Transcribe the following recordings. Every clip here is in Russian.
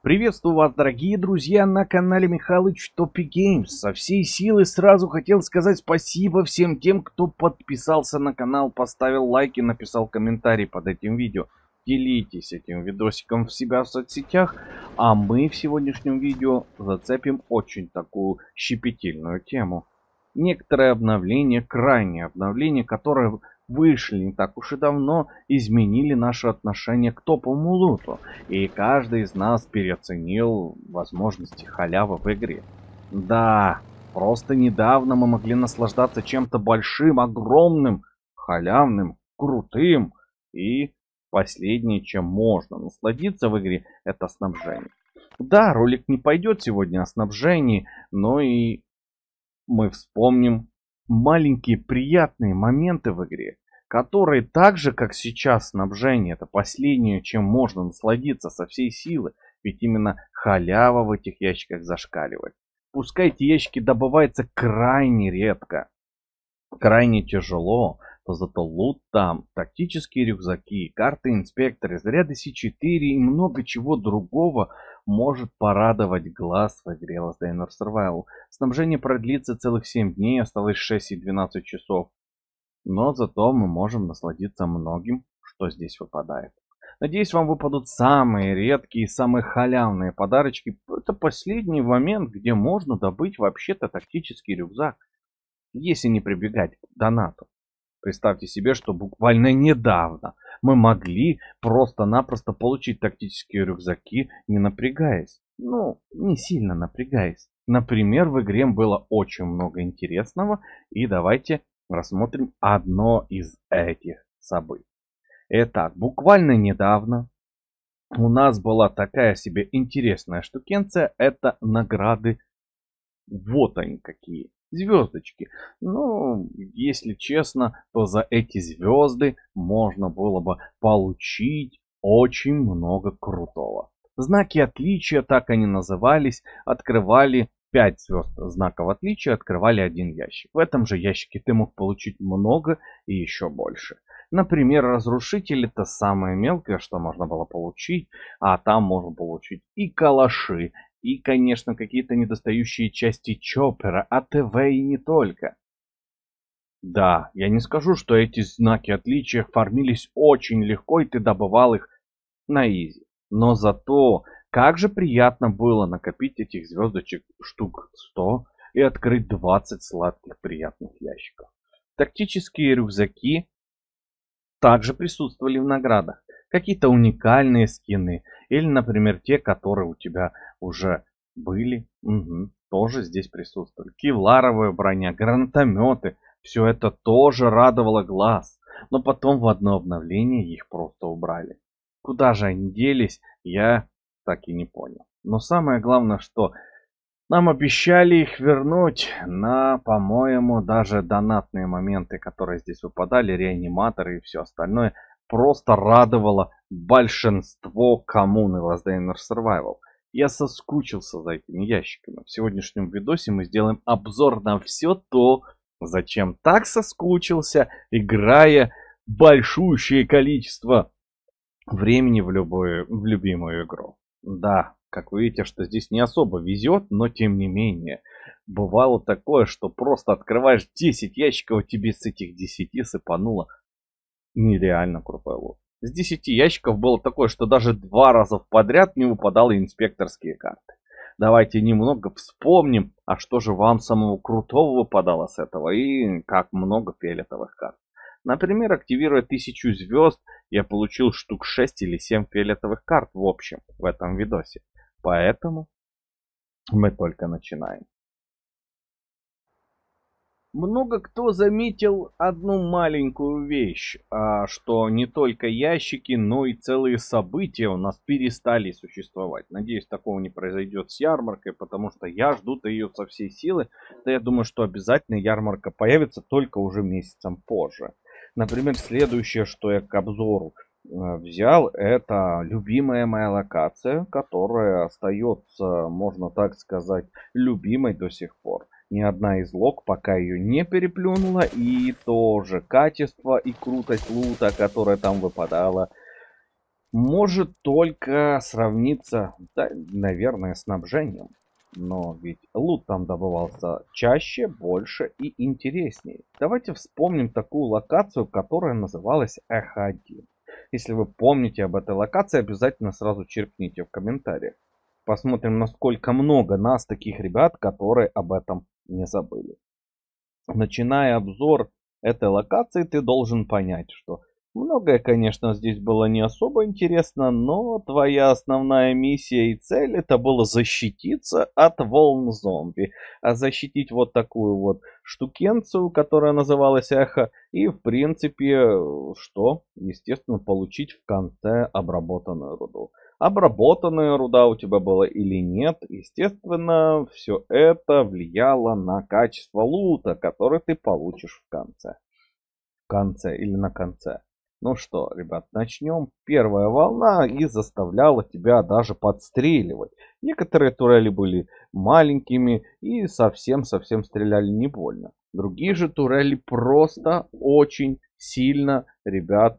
Приветствую вас, дорогие друзья, на канале Михалыч Топи Геймс. Со всей силы сразу хотел сказать спасибо всем тем, кто подписался на канал, поставил лайк и написал комментарий под этим видео. Делитесь этим видосиком в себя в соцсетях, а мы в сегодняшнем видео зацепим очень такую щепетильную тему. Некоторые обновления, крайние обновления, которые вышли не так уж и давно, изменили наше отношение к топовому луту. И каждый из нас переоценил возможности халявы в игре. Да, просто недавно мы могли наслаждаться чем-то большим, огромным, халявным, крутым. И последнее, чем можно насладиться в игре, это снабжение. Да, ролик не пойдет сегодня о снабжении, но и мы вспомним маленькие приятные моменты в игре, которые так же, как сейчас снабжение, это последнее, чем можно насладиться со всей силы, ведь именно халява в этих ящиках зашкаливает. Пускай эти ящики добываются крайне редко, крайне тяжело, то зато лут там, тактические рюкзаки, карты инспекторы, заряды С4 и много чего другого может порадовать глаз в игре Last Day on Earth Survival. Снабжение продлится целых 7 дней, осталось 6 и 12 часов. Но зато мы можем насладиться многим, что здесь выпадает. Надеюсь, вам выпадут самые редкие и самые халявные подарочки. Это последний момент, где можно добыть вообще-то тактический рюкзак, если не прибегать к донату. Представьте себе, что буквально недавно мы могли просто-напросто получить тактические рюкзаки, не напрягаясь. Ну, не сильно напрягаясь. Например, в игре было очень много интересного, и давайте рассмотрим одно из этих событий. Итак, буквально недавно у нас была такая себе интересная штукенция, это награды. Вот они какие. Звездочки. Ну, если честно, то за эти звезды можно было бы получить очень много крутого. Знаки отличия, так они назывались, открывали 5 звезд знаков отличия, открывали один ящик. В этом же ящике ты мог получить много и еще больше. Например, разрушитель — это самое мелкое, что можно было получить, а там можно получить и калаши, и, конечно, какие-то недостающие части чоппера, АТВ и не только. Да, я не скажу, что эти знаки отличия фармились очень легко, и ты добывал их на изи. Но зато, как же приятно было накопить этих звездочек штук 100 и открыть 20 сладких приятных ящиков. Тактические рюкзаки также присутствовали в наградах. Какие-то уникальные скины. Или, например, те, которые у тебя уже были. Тоже здесь присутствовали. Кевларовая броня, гранатометы. Все это тоже радовало глаз. Но потом в одно обновление их просто убрали. Куда же они делись, я так и не понял. Но самое главное, что нам обещали их вернуть на, по-моему, даже донатные моменты, которые здесь выпадали, реаниматоры и все остальное, просто радовало большинство коммуны Last Day on Earth Survival. Я соскучился за этими ящиками. В сегодняшнем видосе мы сделаем обзор на все то, зачем так соскучился, играя большущее количество времени в любимую игру. Да, как вы видите, что здесь не особо везет, но тем не менее. Бывало такое, что просто открываешь 10 ящиков, тебе с этих 10 сыпануло нереально крутой лот. С 10 ящиков было такое, что даже 2 раза подряд не выпадало инспекторские карты. Давайте немного вспомним, а что же вам самого крутого выпадало с этого и как много фиолетовых карт. Например, активируя 1000 звезд, я получил штук 6 или 7 фиолетовых карт в общем в этом видосе. Поэтому мы только начинаем. Много кто заметил одну маленькую вещь, что не только ящики, но и целые события у нас перестали существовать. Надеюсь, такого не произойдет с ярмаркой, потому что я жду-то ее со всей силы. Да я думаю, что обязательно ярмарка появится только уже месяцем позже. Например, следующее, что я к обзору взял, это любимая моя локация, которая остается, можно так сказать, любимой до сих пор. Ни одна из лог пока ее не переплюнула, и тоже качество и крутость лута, которая там выпадала, может только сравниться, да, наверное, снабжением. Но ведь лут там добывался чаще, больше и интереснее. Давайте вспомним такую локацию, которая называлась Эхо-1. Если вы помните об этой локации, обязательно сразу черкните в комментариях. Посмотрим, насколько много нас, таких ребят, которые об этом не забыли. Начиная обзор этой локации, ты должен понять, что многое, конечно, здесь было не особо интересно, но твоя основная миссия и цель это было защититься от волн зомби. А защитить вот такую вот штукенцию, которая называлась Эхо, и в принципе, что? Естественно, получить в конце обработанную руду. Обработанная руда у тебя была или нет, естественно, все это влияло на качество лута, который ты получишь в конце. В конце или на конце. Ну что, ребят, начнем. Первая волна и заставляла тебя даже подстреливать. Некоторые турели были маленькими и совсем-совсем стреляли не больно. Другие же турели просто очень сильно, ребят,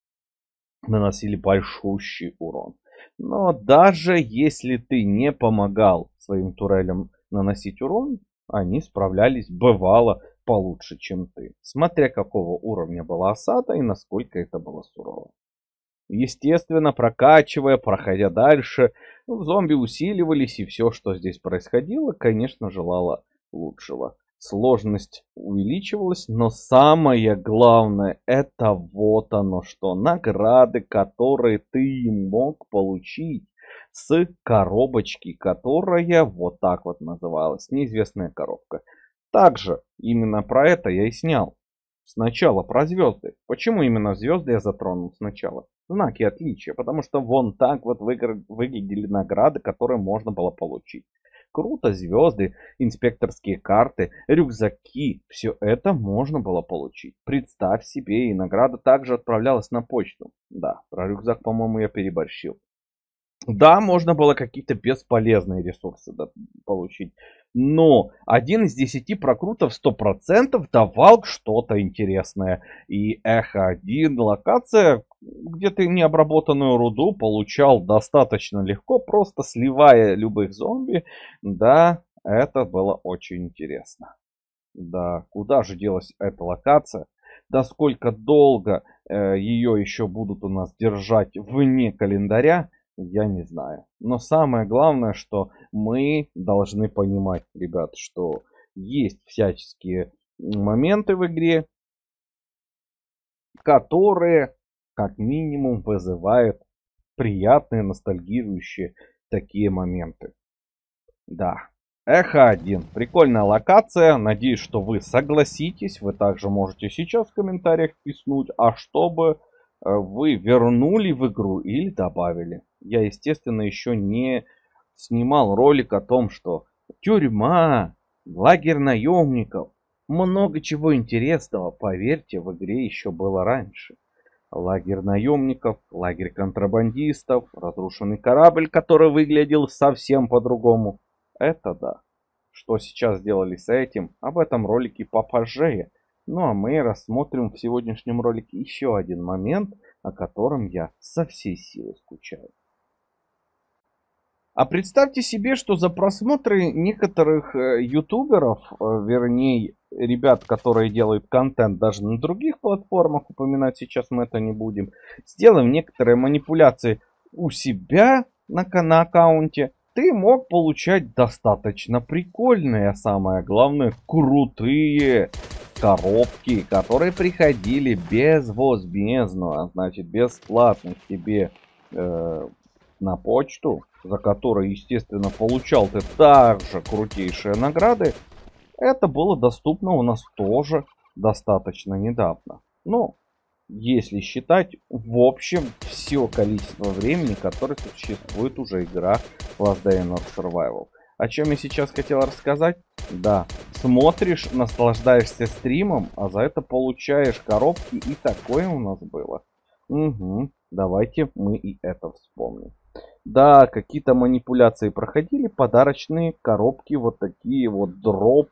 наносили большущий урон. Но даже если ты не помогал своим турелям наносить урон, они справлялись, бывало, получше, чем ты. Смотря какого уровня была осада и насколько это было сурово. Естественно, прокачивая, проходя дальше, зомби усиливались, и все, что здесь происходило, конечно, желало лучшего. Сложность увеличивалась, но самое главное, это вот оно что. Награды, которые ты мог получить с коробочки, которая вот так вот называлась. Неизвестная коробка. Также именно про это я и снял. Сначала про звезды. Почему именно звезды я затронул сначала? Знаки отличия. Потому что вон так вот выглядели награды, которые можно было получить. Круто, звезды, инспекторские карты, рюкзаки. Все это можно было получить. Представь себе, и награда также отправлялась на почту. Да, про рюкзак, по-моему, я переборщил. Да, можно было какие-то бесполезные ресурсы получить. Но 1 из 10 прокрутов 100% давал что-то интересное. И Эхо-1 локация, где ты необработанную руду получал достаточно легко, просто сливая любых зомби. Да, это было очень интересно. Да, куда же делась эта локация? Да сколько долго ее еще будут у нас держать вне календаря? Я не знаю. Но самое главное, что мы должны понимать, ребят, что есть всяческие моменты в игре, которые как минимум вызывают приятные, ностальгирующие такие моменты. Да. Эхо-1. Прикольная локация. Надеюсь, что вы согласитесь. Вы также можете сейчас в комментариях писнуть. А чтобы вы вернули в игру или добавили. Я, естественно, еще не снимал ролик о том, что тюрьма, лагерь наемников, много чего интересного, поверьте, в игре еще было раньше. Лагерь наемников, лагерь контрабандистов, разрушенный корабль, который выглядел совсем по-другому. Это да. Что сейчас сделали с этим, об этом ролике попозже. Ну а мы рассмотрим в сегодняшнем ролике еще один момент, о котором я со всей силы скучаю. А представьте себе, что за просмотры некоторых ютуберов, вернее, ребят, которые делают контент даже на других платформах, упоминать сейчас мы это не будем, сделаем некоторые манипуляции у себя на аккаунте, ты мог получать достаточно прикольные, а самое главное, крутые коробки, которые приходили безвозмездно, а значит бесплатно к тебе на почту, за которой, естественно, получал ты также крутейшие награды. Это было доступно у нас тоже достаточно недавно. Но если считать в общем все количество времени, которое существует уже игра Last Day on Earth Survival. О чем я сейчас хотел рассказать? Да, смотришь, наслаждаешься стримом, а за это получаешь коробки, и такое у нас было. Угу, давайте мы и это вспомним. Да, какие-то манипуляции проходили, подарочные коробки, вот такие вот дропы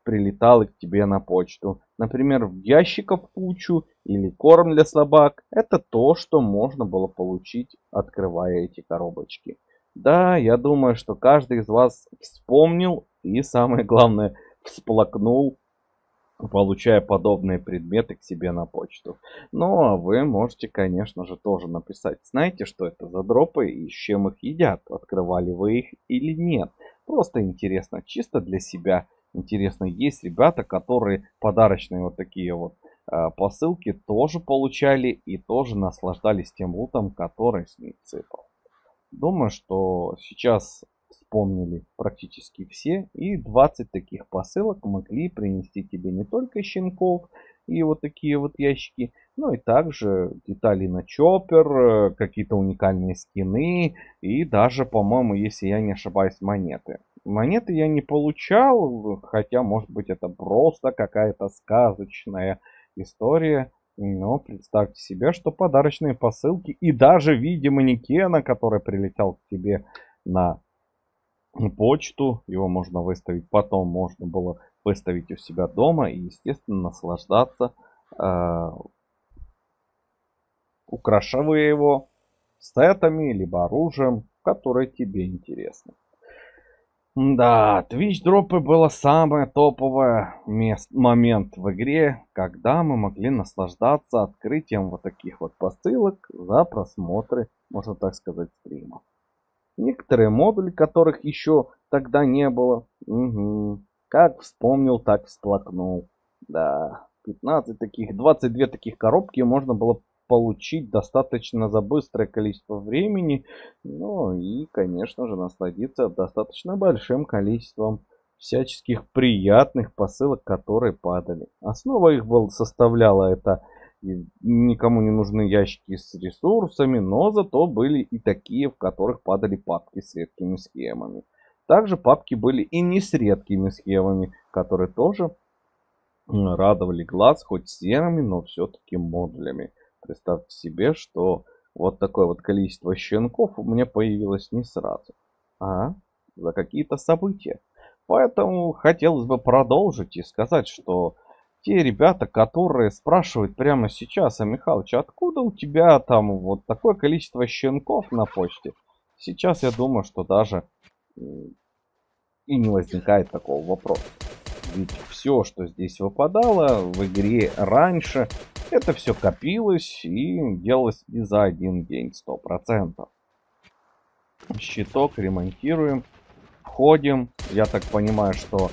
прилетало к тебе на почту. Например, ящиков кучу или корм для собак. Это то, что можно было получить, открывая эти коробочки. Да, я думаю, что каждый из вас вспомнил и, самое главное, всплакнул, получая подобные предметы к себе на почту. Ну, а вы можете, конечно же, тоже написать, знаете, что это за дропы и с чем их едят, открывали вы их или нет. Просто интересно, чисто для себя интересно. Есть ребята, которые подарочные вот такие вот посылки тоже получали и тоже наслаждались тем лутом, который с них сыпал. Думаю, что сейчас вспомнили практически все. И 20 таких посылок могли принести тебе не только щенков и вот такие вот ящики, но и также детали на чоппер, какие-то уникальные скины и даже, по-моему, если я не ошибаюсь, монеты. Монеты я не получал, хотя, может быть, это просто какая-то сказочная история. Но представьте себе, что подарочные посылки и даже в виде манекена, который прилетел к тебе на почту, его можно выставить, потом можно было выставить у себя дома и, естественно, наслаждаться, э, украшивая его сетами, либо оружием, которое тебе интересно. Да, Twitch дропы было самое топовое момент в игре, когда мы могли наслаждаться открытием вот таких вот посылок за просмотры, можно так сказать, стримов. Некоторые модули, которых еще тогда не было. Угу. Как вспомнил, так всплакнул. Да, 15 таких, 22 таких коробки можно было получить достаточно за быстрое количество времени. Ну и, конечно же, насладиться достаточно большим количеством всяческих приятных посылок, которые падали. Основа их составляла это никому не нужны ящики с ресурсами, но зато были и такие, в которых падали папки с редкими схемами. Также папки были и не с редкими схемами, которые тоже радовали глаз, хоть серыми, но все-таки модулями. Представьте себе, что вот такое вот количество щенков у меня появилось не сразу, а за какие-то события. Поэтому хотелось бы продолжить и сказать, что те ребята, которые спрашивают прямо сейчас, а Михалыч, откуда у тебя там вот такое количество щенков на почте? Сейчас я думаю, что даже и не возникает такого вопроса. Ведь все, что здесь выпадало в игре раньше, это все копилось и делалось не за один день 100%. Щиток ремонтируем, входим. Я так понимаю, что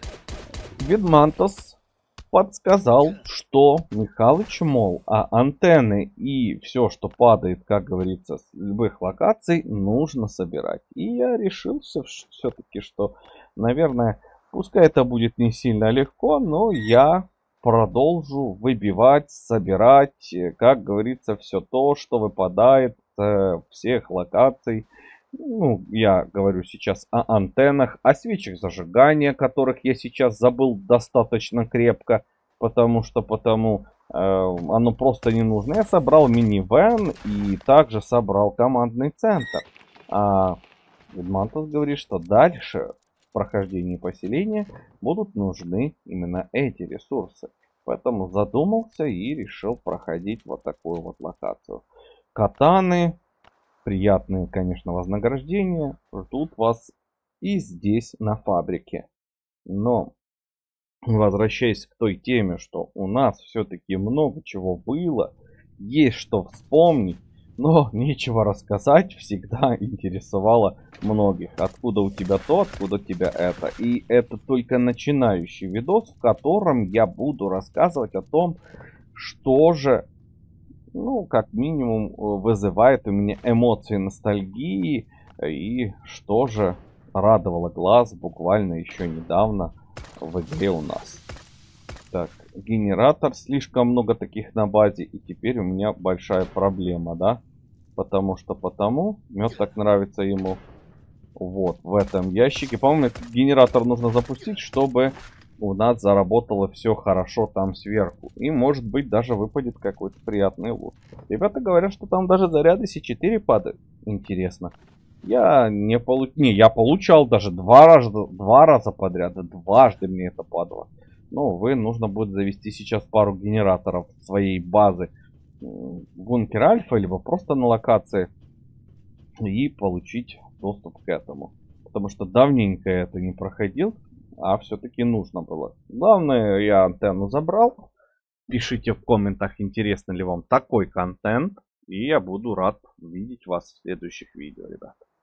Видмантос подсказал, что Михалыч, мол, а антенны и все, что падает, как говорится, с любых локаций, нужно собирать. И я решил все-таки, что, наверное, пускай это будет не сильно легко, но я продолжу выбивать, собирать, как говорится, все то, что выпадает всех локаций. Ну, я говорю сейчас о антеннах, о свечах зажигания, которых я сейчас забыл достаточно крепко, потому оно просто не нужно. Я собрал минивэн и также собрал командный центр. А Видмантос говорит, что дальше в прохождении поселения будут нужны именно эти ресурсы. Поэтому задумался и решил проходить вот такую вот локацию. Катаны, приятные, конечно, вознаграждения ждут вас и здесь, на фабрике. Но, возвращаясь к той теме, что у нас все-таки много чего было, есть что вспомнить, но нечего рассказать, всегда интересовало многих. Откуда у тебя то, откуда у тебя это. И это только начинающий видос, в котором я буду рассказывать о том, что же, ну, как минимум, вызывает у меня эмоции ностальгии и что же радовало глаз буквально еще недавно в игре у нас. Так, генератор, слишком много таких на базе, и теперь у меня большая проблема, да? Потому мед так нравится ему. Вот, в этом ящике. По-моему, этот генератор нужно запустить, чтобы у нас заработало все хорошо там сверху. И может быть даже выпадет какой-то приятный лут. Ребята говорят, что там даже заряды С4 падают. Интересно. Я не я получал даже два раза подряд. Дважды мне это падало. Ну, нужно будет завести сейчас пару генераторов своей базы бункер Альфа, либо просто на локации и получить доступ к этому. Потому что давненько это не проходил, а все-таки нужно было. Главное, я антенну забрал. Пишите в комментах, интересно ли вам такой контент. И я буду рад видеть вас в следующих видео, ребят.